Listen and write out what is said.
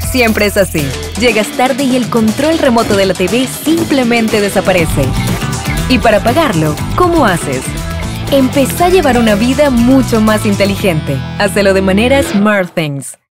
Siempre es así. Llegas tarde y el control remoto de la TV simplemente desaparece. Y para pagarlo, ¿cómo haces? Empezá a llevar una vida mucho más inteligente. Hazlo de manera SmartThings.